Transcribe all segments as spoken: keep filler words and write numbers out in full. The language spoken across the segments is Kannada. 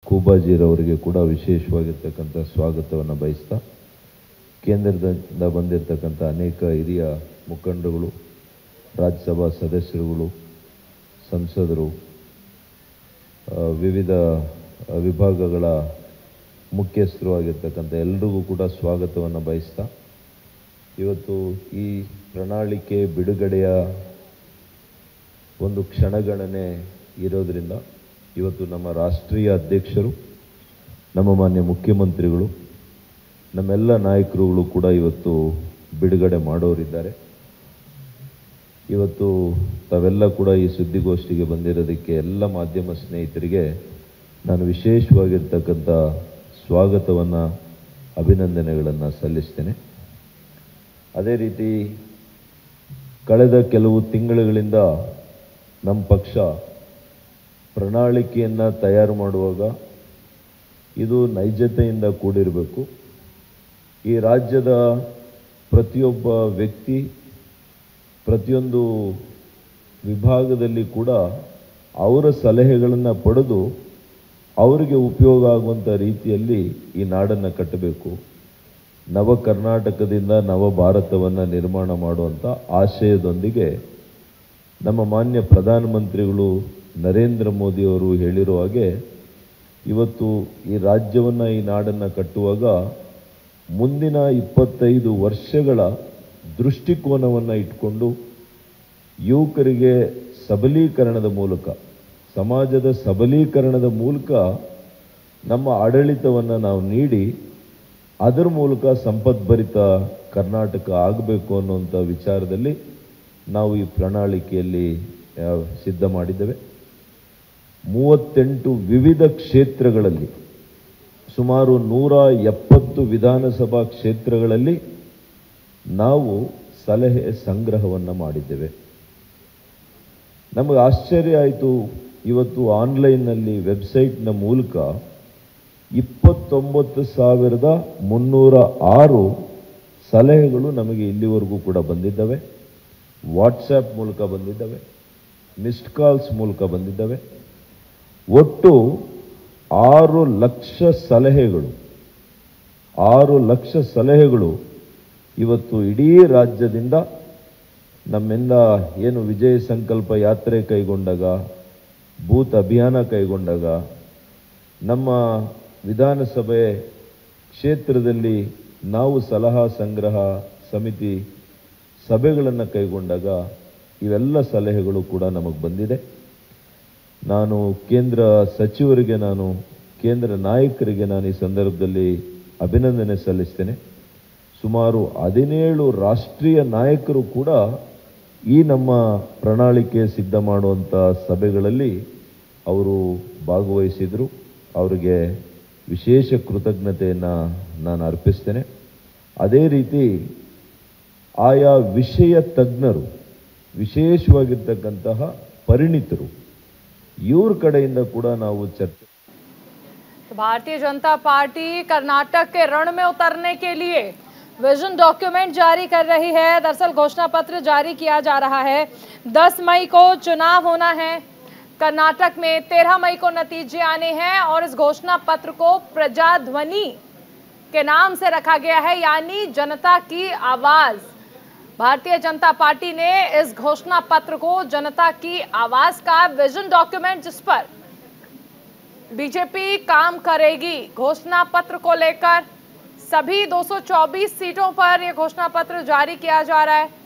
ಖೂಬಾಜಿರವರಿಗೆ ಕೂಡ ವಿಶೇಷವಾಗಿರ್ತಕ್ಕಂಥ ಸ್ವಾಗತವನ್ನು ಬಯಸ್ತಾ, ಕೇಂದ್ರದಿಂದ ಬಂದಿರತಕ್ಕಂಥ ಅನೇಕ ಹಿರಿಯ ಮುಖಂಡರುಗಳು, ರಾಜ್ಯಸಭಾ ಸದಸ್ಯರುಗಳು, ಸಂಸದರು, ವಿವಿಧ ವಿಭಾಗಗಳ ಮುಖ್ಯಸ್ಥರು ಆಗಿರ್ತಕ್ಕಂಥ ಎಲ್ರಿಗೂ ಕೂಡ ಸ್ವಾಗತವನ್ನು ಬಯಸ್ತಾ, ಇವತ್ತು ಈ ಪ್ರಣಾಳಿಕೆ ಬಿಡುಗಡೆಯ ಒಂದು ಕ್ಷಣಗಣನೆ ಇರೋದರಿಂದ ಇವತ್ತು ನಮ್ಮ ರಾಷ್ಟ್ರೀಯ ಅಧ್ಯಕ್ಷರು, ನಮ್ಮ ಮಾನ್ಯ ಮುಖ್ಯಮಂತ್ರಿಗಳು, ನಮ್ಮೆಲ್ಲ ನಾಯಕರುಗಳು ಕೂಡ ಇವತ್ತು ಬಿಡುಗಡೆ ಮಾಡೋರಿದ್ದಾರೆ. ಇವತ್ತು ತಾವೆಲ್ಲ ಕೂಡ ಈ ಸುದ್ದಿಗೋಷ್ಠಿಗೆ ಬಂದಿರೋದಕ್ಕೆ ಎಲ್ಲ ಮಾಧ್ಯಮ ಸ್ನೇಹಿತರಿಗೆ ನಾನು ವಿಶೇಷವಾಗಿರ್ತಕ್ಕಂಥ ಸ್ವಾಗತವನ್ನು, ಅಭಿನಂದನೆಗಳನ್ನು ಸಲ್ಲಿಸ್ತೇನೆ. ಅದೇ ರೀತಿ ಕಳೆದ ಕೆಲವು ತಿಂಗಳುಗಳಿಂದ ನಮ್ಮ ಪಕ್ಷ ಪ್ರಣಾಳಿಕೆಯನ್ನು ತಯಾರು ಮಾಡುವಾಗ ಇದು ನೈಜತೆಯಿಂದ ಕೂಡಿರಬೇಕು. ಈ ರಾಜ್ಯದ ಪ್ರತಿಯೊಬ್ಬ ವ್ಯಕ್ತಿ, ಪ್ರತಿಯೊಂದು ವಿಭಾಗದಲ್ಲಿ ಕೂಡ ಅವರ ಸಲಹೆಗಳನ್ನು ಪಡೆದು ಅವರಿಗೆ ಉಪಯೋಗ ಆಗುವಂಥ ರೀತಿಯಲ್ಲಿ ಈ ನಾಡನ್ನು ಕಟ್ಟಬೇಕು. ನವ ಕರ್ನಾಟಕದಿಂದ ನವ ಭಾರತವನ್ನು ನಿರ್ಮಾಣ ಮಾಡುವಂಥ ಆಶಯದೊಂದಿಗೆ ನಮ್ಮ ಮಾನ್ಯ ಪ್ರಧಾನಮಂತ್ರಿಗಳು ನರೇಂದ್ರ ಮೋದಿಯವರು ಹೇಳಿರೋ ಹಾಗೆ ಇವತ್ತು ಈ ರಾಜ್ಯವನ್ನು, ಈ ನಾಡನ್ನು ಕಟ್ಟುವಾಗ ಮುಂದಿನ ಇಪ್ಪತ್ತೈದು ವರ್ಷಗಳ ದೃಷ್ಟಿಕೋನವನ್ನು ಇಟ್ಕೊಂಡು ಯುವಕರಿಗೆ ಸಬಲೀಕರಣದ ಮೂಲಕ, ಸಮಾಜದ ಸಬಲೀಕರಣದ ಮೂಲಕ ನಮ್ಮ ಆಡಳಿತವನ್ನು ನಾವು ನೀಡಿ ಅದರ ಮೂಲಕ ಸಂಪದ್ಭರಿತ ಕರ್ನಾಟಕ ಆಗಬೇಕು ಅನ್ನುವಂಥ ವಿಚಾರದಲ್ಲಿ ನಾವು ಈ ಪ್ರಣಾಳಿಕೆಯಲ್ಲಿ ಸಿದ್ಧ ಮಾಡಿದ್ದೇವೆ. ಮೂವತ್ತೆಂಟು ವಿವಿಧ ಕ್ಷೇತ್ರಗಳಲ್ಲಿ, ಸುಮಾರು ನೂರ ಎಪ್ಪತ್ತು ವಿಧಾನಸಭಾ ಕ್ಷೇತ್ರಗಳಲ್ಲಿ ನಾವು ಸಲಹೆ ಸಂಗ್ರಹವನ್ನು ಮಾಡಿದ್ದೇವೆ. ನಮಗೆ ಆಶ್ಚರ್ಯ ಆಯಿತು, ಇವತ್ತು ಆನ್ಲೈನ್ನಲ್ಲಿ ವೆಬ್ಸೈಟ್ನ ಮೂಲಕ ಇಪ್ಪತ್ತೊಂಬತ್ತು ಸಾವಿರದ ಮುನ್ನೂರ ಆರು ಸಲಹೆಗಳು ನಮಗೆ ಇಲ್ಲಿವರೆಗೂ ಕೂಡ ಬಂದಿದ್ದಾವೆ. ವಾಟ್ಸಪ್ ಮೂಲಕ ಬಂದಿದ್ದಾವೆ, ಮಿಸ್ಡ್ ಕಾಲ್ಸ್ ಮೂಲಕ ಬಂದಿದ್ದಾವೆ. ಒಟ್ಟು ಆರು ಲಕ್ಷ ಸಲಹೆಗಳು ಆರು ಲಕ್ಷ ಸಲಹೆಗಳು ಇವತ್ತು ಇಡೀ ರಾಜ್ಯದಿಂದ ನಮ್ಮಿಂದ ಏನು ವಿಜಯ ಸಂಕಲ್ಪ ಯಾತ್ರೆ ಕೈಗೊಂಡಾಗ, ಬೂತ್ ಅಭಿಯಾನ ಕೈಗೊಂಡಾಗ, ನಮ್ಮ ವಿಧಾನಸಭೆ ಕ್ಷೇತ್ರದಲ್ಲಿ ನಾವು ಸಲಹಾ ಸಂಗ್ರಹ ಸಮಿತಿ ಸಭೆಗಳನ್ನು ಕೈಗೊಂಡಾಗ ಇವೆಲ್ಲ ಸಲಹೆಗಳು ಕೂಡ ನಮಗೆ ಬಂದಿದೆ. ನಾನು ಕೇಂದ್ರ ಸಚಿವರಿಗೆ, ನಾನು ಕೇಂದ್ರ ನಾಯಕರಿಗೆ ನಾನು ಈ ಸಂದರ್ಭದಲ್ಲಿ ಅಭಿನಂದನೆ ಸಲ್ಲಿಸ್ತೇನೆ. ಸುಮಾರು ಹದಿನೇಳು ರಾಷ್ಟ್ರೀಯ ನಾಯಕರು ಕೂಡ ಈ ನಮ್ಮ ಪ್ರಣಾಳಿಕೆ ಸಿದ್ಧ ಮಾಡುವಂಥ ಸಭೆಗಳಲ್ಲಿ ಅವರು ಭಾಗವಹಿಸಿದರು. ಅವರಿಗೆ ವಿಶೇಷ ಕೃತಜ್ಞತೆಯನ್ನು ನಾನು ಅರ್ಪಿಸ್ತೇನೆ. ಅದೇ ರೀತಿ ಆಯಾ ವಿಷಯ ತಜ್ಞರು, ವಿಶೇಷವಾಗಿರ್ತಕ್ಕಂತಹ ಪರಿಣಿತರು, ಇವ್ರ ಕಡೆಯಿಂದ ಕೂಡ ನಾವು ಚರ್ಚೆ. भारतीय जनता पार्टी कर्नाटक के रण में उतरने के लिए विजन डॉक्यूमेंट जारी कर रही है। दरअसल घोषणा पत्र जारी किया जा रहा है। दस मई को चुनाव होना है कर्नाटक में, तेरह मई को नतीजे आने हैं और इस घोषणा पत्र को प्रजाध्वनि के नाम से रखा गया है, यानी जनता की आवाज। भारतीय जनता पार्टी ने इस घोषणा पत्र को जनता की आवाज का विजन डॉक्यूमेंट, जिस पर बीजेपी काम करेगी, घोषणा पत्र को लेकर सभी दो सौ चौबीस सीटों पर यह घोषणा पत्र जारी किया जा रहा है।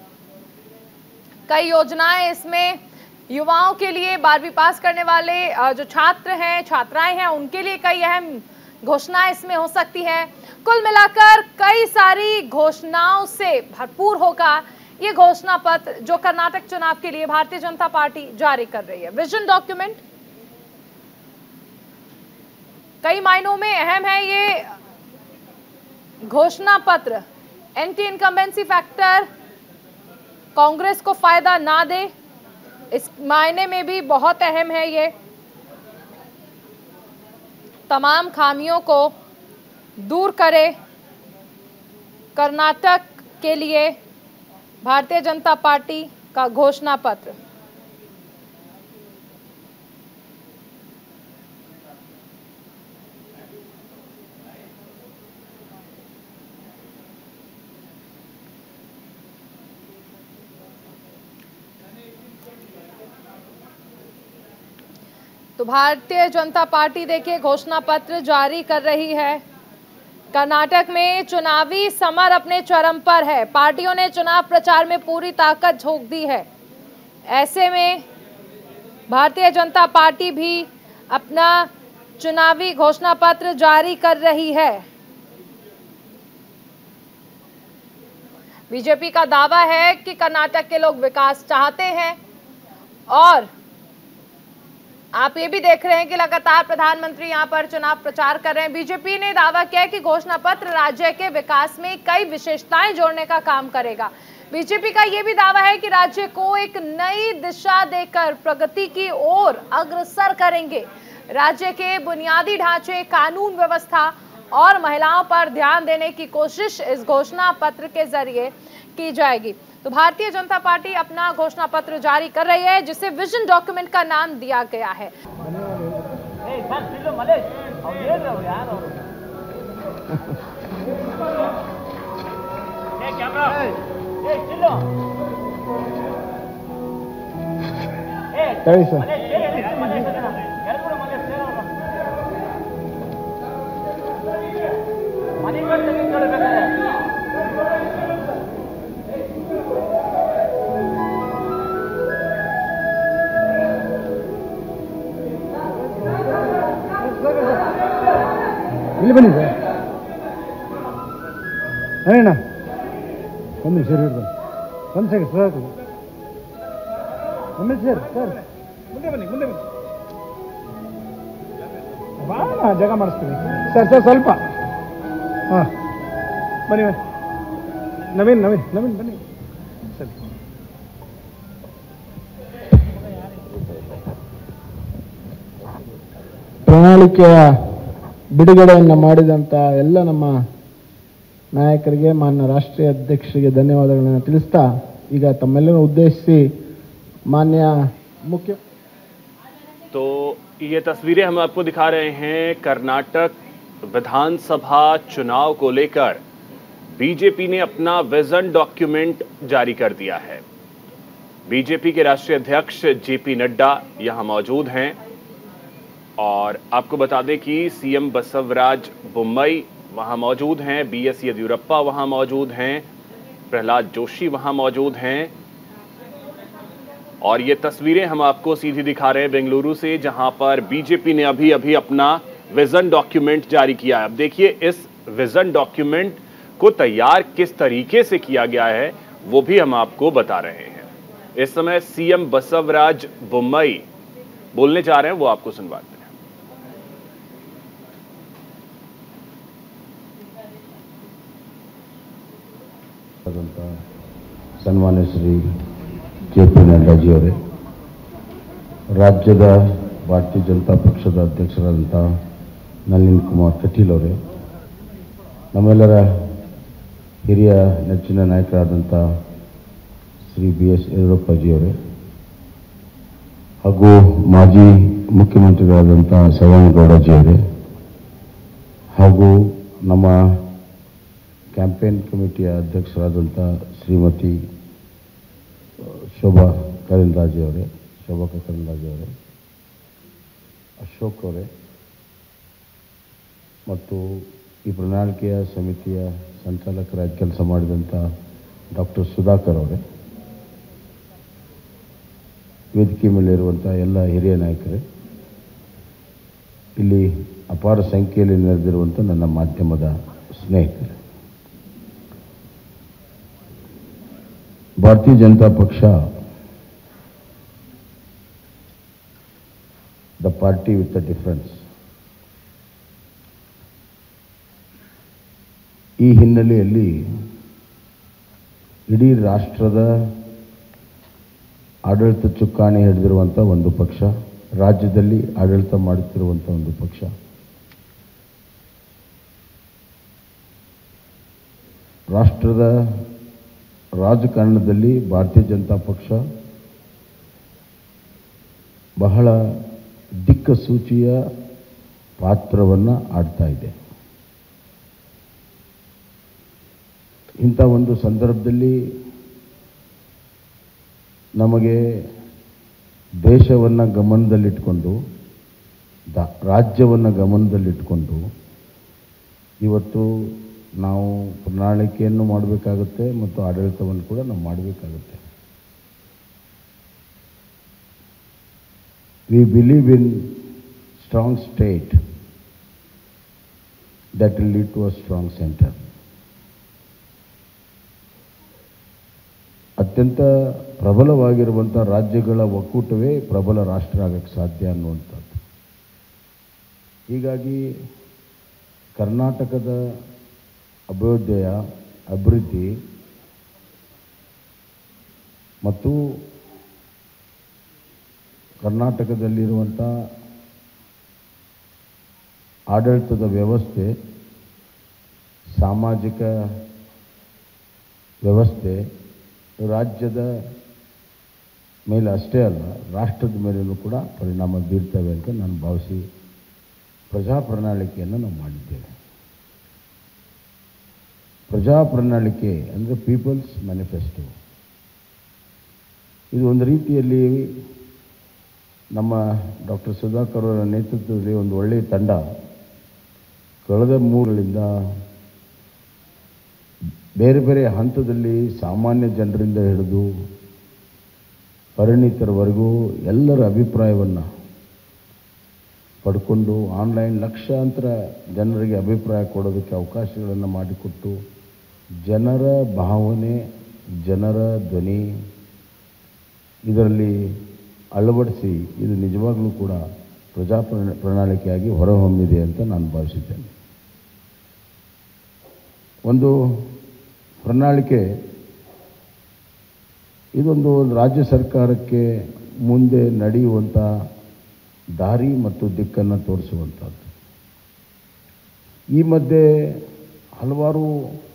कई योजनाएं इसमें युवाओं के लिए, बारहवीं पास करने वाले जो छात्र हैं, छात्राएं हैं, उनके लिए कई अहम घोषणाएं इसमें हो सकती हैं। कुल मिलाकर कई सारी घोषणाओं से भरपूर होगा ये घोषणा पत्र जो कर्नाटक चुनाव के लिए भारतीय जनता पार्टी जारी कर रही है। विजन डॉक्यूमेंट कई मायनों में अहम है। ये घोषणा पत्र एंटी इनकम्बेंसी फैक्टर कांग्रेस को फायदा ना दे, इस मायने में भी बहुत अहम है। ये तमाम खामियों को दूर करे। कर्नाटक के लिए भारतीय जनता पार्टी का घोषणा पत्र। तो भारतीय जनता पार्टी देखिए घोषणा पत्र जारी कर रही है। कर्नाटक में चुनावी समर अपने चरम पर है। पार्टियों ने चुनाव प्रचार में पूरी ताकत झोंक दी है। ऐसे में भारतीय जनता पार्टी भी अपना चुनावी घोषणा पत्र जारी कर रही है। बीजेपी का दावा है कि कर्नाटक के लोग विकास चाहते हैं और आप ये भी देख रहे हैं कि लगातार प्रधानमंत्री यहां पर चुनाव प्रचार कर रहे हैं। बीजेपी ने दावा किया है कि घोषणा पत्र राज्य के विकास में कई विशेषताएं जोड़ने का काम करेगा। बीजेपी का यह भी दावा है कि राज्य को एक नई दिशा देकर प्रगति की ओर अग्रसर करेंगे। राज्य के बुनियादी ढांचे, कानून व्यवस्था और महिलाओं पर ध्यान देने की कोशिश इस घोषणा पत्र के जरिए की जाएगी। तो भारतीय जनता पार्टी अपना घोषणा पत्र जारी कर रही है, जिसे विजन डॉक्यूमेंट का नाम दिया गया है। ಇಲ್ಲಿ ಬನ್ನಿ ಸರ್, ಅಣ್ಣ ಒಂದು ನಿಮಿಷ ಇರ್ಬೋದು, ಒಂದು ಸೆಕೆಂಡ್ ಸರ್, ಒಂದು ನಿಮಿಷ ಸರ್, ಮುಂದೆ ಬನ್ನಿ ಮುಂದೆ ಬನ್ನಿ ಬಾ, ಜಾಗ ಮಾಡಿಸ್ತೀನಿ ಸರ್ ಸರ್ ಸ್ವಲ್ಪ ಹಾಂ ಬನ್ನಿ ಬನ್ನಿ ನವೀನ್ ನವೀನ್ ನವೀನ್ ಬನ್ನಿ ಸರಿ. ಪ್ರಣಾಳಿಕೆಯ ಬಿಡುಗಡೆಯನ್ನು ಮಾಡಿದಂಥ ಎಲ್ಲ ನಮ್ಮ ನಾಯಕರಿಗೆ, ಮಾನ್ಯ ರಾಷ್ಟ್ರೀಯ ಅಧ್ಯಕ್ಷರಿಗೆ ಧನ್ಯವಾದಗಳನ್ನು ತಿಳಿಸ್ತಾ, ಈಗ ತಮ್ಮೆಲ್ಲರನ್ನು ಉದ್ದೇಶಿಸಿ ಮಾನ್ಯ मुख्य तो ये तस्वीरें हम आपको दिखा रहे हैं कर्नाटक विधानसभा चुनाव को लेकर बीजेपी ने अपना विजन डॉक्यूमेंट जारी कर दिया है। बीजेपी के राष्ट्रीय अध्यक्ष जेपी नड्डा यहां मौजूद हैं और आपको बता दें कि सीएम बसवराज बोम्मई वहां मौजूद हैं, बीएस येदियुरप्पा वहां मौजूद हैं, प्रहलाद जोशी वहां मौजूद हैं। और ये तस्वीरें हम आपको सीधी दिखा रहे हैं बेंगलुरु से, जहां पर बीजेपी ने अभी अभी अपना विजन डॉक्यूमेंट जारी किया है। अब देखिए इस विजन डॉक्यूमेंट को तैयार किस तरीके से किया गया है वो भी हम आपको बता रहे हैं। इस समय सीएम बसवराज बोम्मई बोलने जा रहे हैं, वो आपको सुनवाते हैं। सन्मान्य श्री जे पी ನಡ್ಡಾಜಿಯವರೇ, ರಾಜ್ಯದ ಭಾರತೀಯ ಜನತಾ ಪಕ್ಷದ ಅಧ್ಯಕ್ಷರಾದಂಥ ನಳಿನ್ ಕುಮಾರ್ ಕಟೀಲ್ ಅವರೇ, ನಮ್ಮೆಲ್ಲರ ಹಿರಿಯ ನೆಚ್ಚಿನ ನಾಯಕರಾದಂಥ ಶ್ರೀ ಬಿ ಎಸ್ ಯಡಿಯೂರಪ್ಪಜಿಯವರೇ ಹಾಗೂ ಮಾಜಿ ಮುಖ್ಯಮಂತ್ರಿಗಳಾದಂಥ ಸದಾನಂದಗೌಡಜಿಯವರೇ ಹಾಗೂ ನಮ್ಮ ಕ್ಯಾಂಪೇನ್ ಕಮಿಟಿಯ ಅಧ್ಯಕ್ಷರಾದಂಥ ಶ್ರೀಮತಿ ಶೋಭಾ ಕರಂದ್ಲಾಜೆ ಅವರೇ ಶೋಭಾ ಕರಂದ್ಲಾಜೆ ಅವರೇ ಅಶೋಕ್ ಅವರೇ ಮತ್ತು ಈ ಪ್ರಣಾಳಿಕೆಯ ಸಮಿತಿಯ ಸಂಚಾಲಕರಾಗಿ ಕೆಲಸ ಮಾಡಿದಂಥ ಡಾಕ್ಟರ್ ಸುಧಾಕರ್ ಅವರೇ, ವೇದಿಕೆ ಮೇಲಿರುವಂಥ ಎಲ್ಲ ಹಿರಿಯ ನಾಯಕರೇ, ಇಲ್ಲಿ ಅಪಾರ ಸಂಖ್ಯೆಯಲ್ಲಿ ನೆರೆದಿರುವಂಥ ನನ್ನ ಮಾಧ್ಯಮದ ಸ್ನೇಹಿತರೆ, ಭಾರತೀಯ ಜನತಾ ಪಕ್ಷ the party with the difference ಈ ಹಿನ್ನೆಲೆಯಲ್ಲಿ ಇಡೀ ರಾಷ್ಟ್ರದ ಆಡಳಿತ ಚುಕ್ಕಾಣಿ ಹಿಡಿದಿರುವಂಥ ಒಂದು ಪಕ್ಷ, ರಾಜ್ಯದಲ್ಲಿ ಆಡಳಿತ ಮಾಡುತ್ತಿರುವಂಥ ಒಂದು ಪಕ್ಷ, ರಾಷ್ಟ್ರದ ರಾಜಕಾರಣದಲ್ಲಿ ಭಾರತೀಯ ಜನತಾ ಪಕ್ಷ ಬಹಳ ದಿಕ್ಕಸೂಚಿಯ ಪಾತ್ರವನ್ನು ಆಡ್ತಾ ಇದೆ. ಇಂಥ ಒಂದು ಸಂದರ್ಭದಲ್ಲಿ ನಮಗೆ ದೇಶವನ್ನು ಗಮನದಲ್ಲಿಟ್ಟುಕೊಂಡು ದ ರಾಜ್ಯವನ್ನು ಗಮನದಲ್ಲಿಟ್ಕೊಂಡು ಇವತ್ತು ನಾವು ಪ್ರಣಾಳಿಕೆಯನ್ನು ಮಾಡಬೇಕಾಗುತ್ತೆ ಮತ್ತು ಆಡಳಿತವನ್ನು ಕೂಡ ನಾವು ಮಾಡಬೇಕಾಗುತ್ತೆ. We believe in strong state that will lead to a strong center. ಅತ್ಯಂತ ಪ್ರಬಲವಾಗಿರುವಂಥ ರಾಜ್ಯಗಳ ಒಕ್ಕೂಟವೇ ಪ್ರಬಲ ರಾಷ್ಟ್ರ ಆಗಕ್ಕೆ ಸಾಧ್ಯ ಅನ್ನುವಂಥದ್ದು. ಹೀಗಾಗಿ ಕರ್ನಾಟಕದ ಅಭ್ಯುದಯ, ಅಭಿವೃದ್ಧಿ ಮತ್ತು ಕರ್ನಾಟಕದಲ್ಲಿರುವಂಥ ಆಡಳಿತದ ವ್ಯವಸ್ಥೆ, ಸಾಮಾಜಿಕ ವ್ಯವಸ್ಥೆ ರಾಜ್ಯದ ಮೇಲೆ ಅಷ್ಟೇ ಅಲ್ಲ, ರಾಷ್ಟ್ರದ ಮೇಲೂ ಕೂಡ ಪರಿಣಾಮ ಬೀರ್ತವೆ ಅಂತ ನಾನು ಭಾವಿಸಿ ಪ್ರಜಾ ಪ್ರಣಾಳಿಕೆಯನ್ನು ನಾವು ಮಾಡಿದ್ದೇವೆ. ಪ್ರಜಾ ಪ್ರಣಾಳಿಕೆ ಅಂದರೆ ಪೀಪಲ್ಸ್ ಮ್ಯಾನಿಫೆಸ್ಟೋ. ಇದು ಒಂದು ರೀತಿಯಲ್ಲಿ ನಮ್ಮ ಡಾಕ್ಟರ್ ಸುಧಾಕರ್ ಅವರ ನೇತೃತ್ವದಲ್ಲಿ ಒಂದು ಒಳ್ಳೆಯ ತಂಡ ಕಳೆದ ಮೂರರಿಂದ ಬೇರೆ ಬೇರೆ ಹಂತದಲ್ಲಿ ಸಾಮಾನ್ಯ ಜನರಿಂದ ಹಿಡಿದು ಪರಿಣಿತರವರೆಗೂ ಎಲ್ಲರ ಅಭಿಪ್ರಾಯವನ್ನು ಪಡ್ಕೊಂಡು ಆನ್ಲೈನ್ ಲಕ್ಷಾಂತರ ಜನರಿಗೆ ಅಭಿಪ್ರಾಯ ಕೊಡೋದಕ್ಕೆ ಅವಕಾಶಗಳನ್ನು ಮಾಡಿಕೊಟ್ಟು ಜನರ ಭಾವನೆ, ಜನರ ಧ್ವನಿ ಇದರಲ್ಲಿ ಅಳವಡಿಸಿ ಇದು ನಿಜವಾಗಲೂ ಕೂಡ ಪ್ರಜಾ ಪ್ರಣಾಳಿಕೆಯಾಗಿ ಹೊರಹೊಮ್ಮಿದೆ ಅಂತ ನಾನು ಭಾವಿಸಿದ್ದೇನೆ. ಒಂದು ಪ್ರಣಾಳಿಕೆ ಇದೊಂದು ರಾಜ್ಯ ಸರ್ಕಾರಕ್ಕೆ ಮುಂದೆ ನಡೆಯುವಂಥ ದಾರಿ ಮತ್ತು ದಿಕ್ಕನ್ನು ತೋರಿಸುವಂಥದ್ದು. ಈ ಮಧ್ಯೆ ಹಲವಾರು